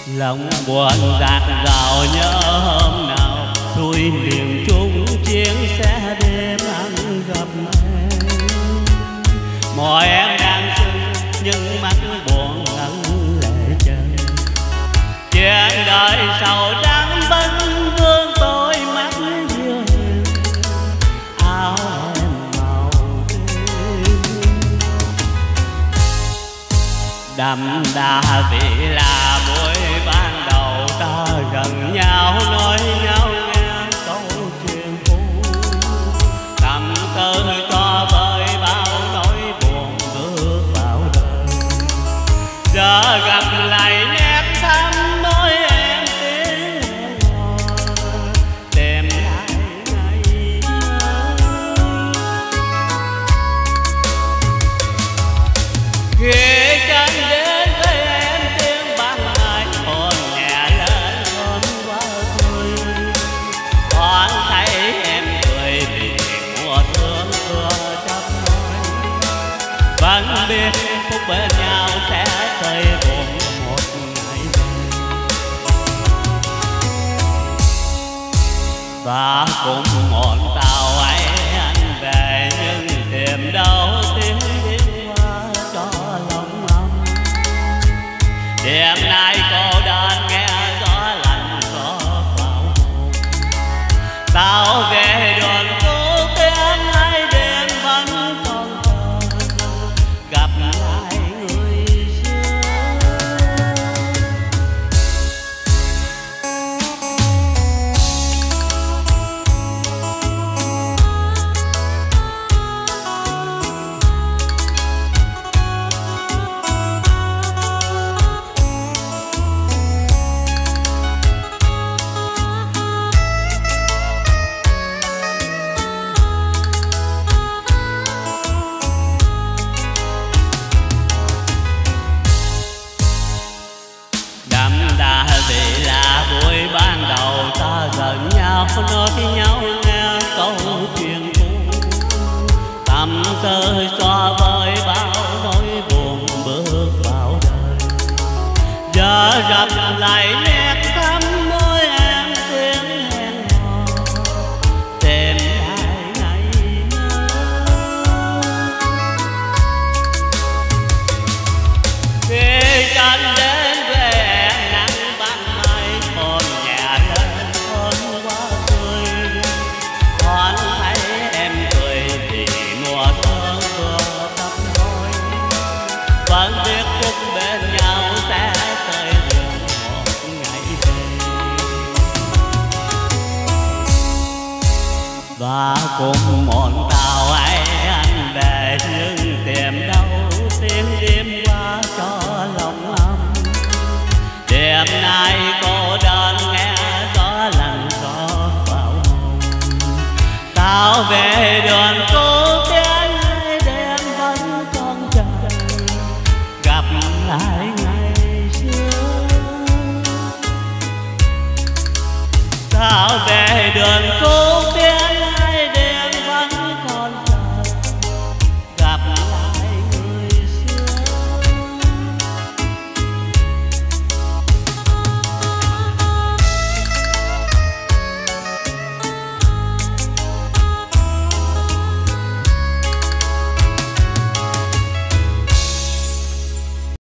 Lòng buồn dạt dào nhớ hôm nào xuôi miền Trung chuyến xe đêm ăn gặp em. Mỏi em đang sưng nhưng mắt buồn ngẩn lệ chân. Chuyện đời sầu đắng bấn vương tôi mắt dương. Áo em màu tím đậm đà vì là buổi ban đầu ta gần nhau nói nhau nghe câu chuyện cũ. Tâm tư cho vơi bao nỗi buồn bước vào đời. Giờ gặp lại nét thắm môi em tiếng hò tìm lại ngày mơ. Khi chân đến với em tiếng ban ngày hồn nhẹ lên hôm qua thôi. Thoáng thấy em cười vì mùa thương vừa chấp môi. Vẫn biết phút bên nhau sẽ khơi buồn một ngày về. Và cũng một tàu ấy anh về nhưng tìm đâu tiếng đi qua cho lòng âm. Đêm nay cô đơn nghe gió lạnh gió vào hồn. Tao về đường cũ tiếng hai đêm vẫn còn chờ gặp lại người xưa. Đậm đà vì là buổi ban đầu ta gần nhau nói nhau nghe câu chuyện cũ. Tâm tư cho vơi bao nỗi buồn bước vào đời. Giờ gặp lại nét thắm môi em tiếng hẹn hò tìm lại ngày mơ. Khi chân đến với em nắng ban mai hồn nhẹ lên hôm qua tươi. Thoáng thấy em cười vì mùa thương vừa tóc môi. Vẫn biết phút bên nhau sẽ tới đường một ngày về. Và cùng một tàu ấy anh về nhưng tìm đâu tiếng đêm qua cho lòng âm. Đêm nay cô đơn nghe gió lạnh gió vào hồn. Tao về